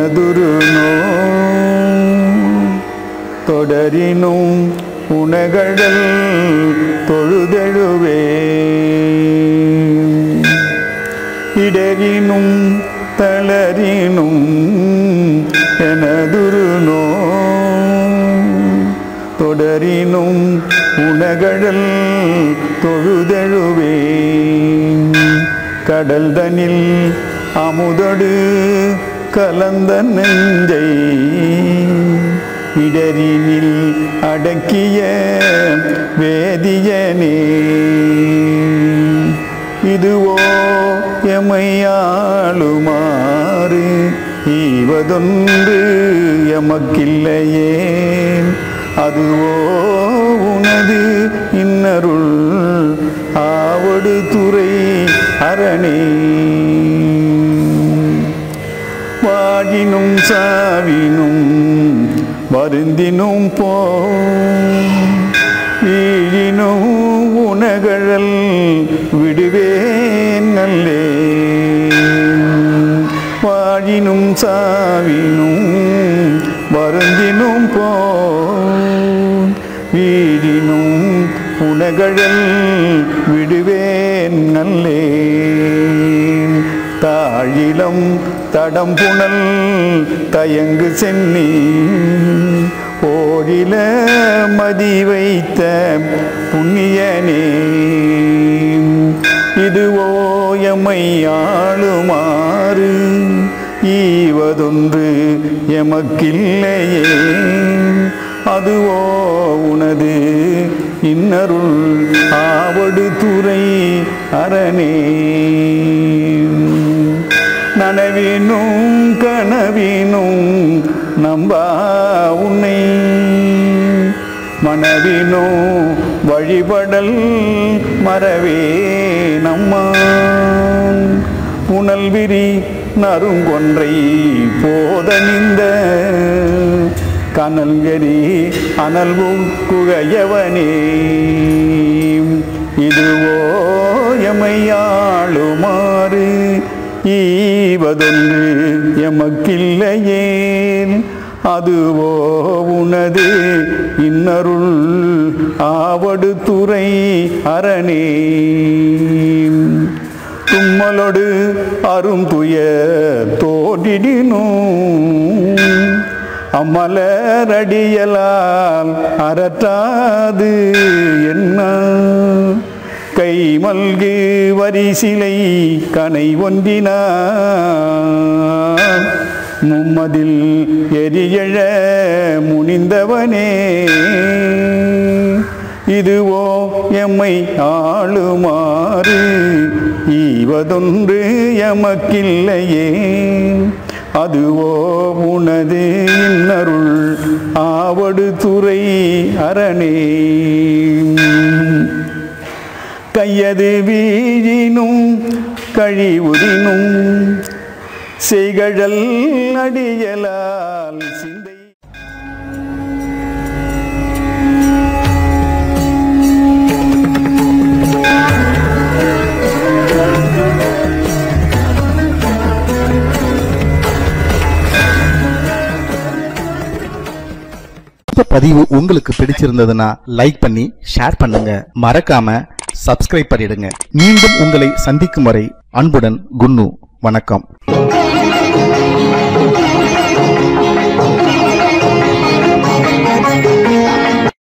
எனதுரு தொடரினும் உனகடல் தொழுதெழுவே இடரினும் தளரினும் எனதுரு தொடரினும் உனகடல் தொழுதெழுவே கடல் தனில் அமுதொடு கலந்த நெஞ்சை இடரினில் அடக்கிய வேதியனே இதுவோ எமையாளுமாறு ஈவதொன்று எமக்கில்லையே அதுவோ உனது இன்னருள் ஆவடு துறை அரணே வாழினும் சாவினும் வருந்தினும் வீழினும் உனகழல் விடுவேன் நல்லே வாழினும் சாவினும் வருந்தினும் வீழினும் உனகழல் விடுவேன் நல்லே தாழிலம் தடம்புணல் தயங்கு சென்னி ஓடில மதி வைத்த புண்ணியனே இதுவோ எமை ஆளுமாறு ஈவதொன்று எமக்கில்லையே அதுவோ உனது இன்னருள் ஆவடு துறை அரணே நனவினும் கனவினும் நம்பா உன்னை மனவினோ வழிபடல் மறவே நம்மா புனல் விரி நறுங்கொன்றை போதனிந்த கனல் எரி அனல் குகையவனே இதுவோ எமையாளுமாறு ஈவதொன்று எமக்கில்லையேன் அதுவோ உனது இன்னருள் ஆவடு துறை அரணே தும்மலோடு அரும் துய தோடிடினும் அம்மலரடியலால் அறற்றாது என்ன கை மல்கு வரிசிலை கனை ஒன்றினான் மும்மதில் எரியழ முனிந்தவனே இதுவோ எம்மை ஆளுமாறு ஈவதொன்று எமக்கில்லையே அதுவோ உனது இன்னருள் ஆவடு துறை அரணே கையது வீழினும் கழிவுறினும் செய்கழல் அடியலால் சிந்தை இந்த பதிவு உங்களுக்கு பிடிச்சிருந்ததுன்னா லைக் பண்ணி ஷேர் பண்ணுங்க, மறக்காம சப்ஸ்கிரைப் பண்ணிடுங்க. மீண்டும் உங்களை சந்திக்கும் வரை அன்புடன் குன்னு. வணக்கம்.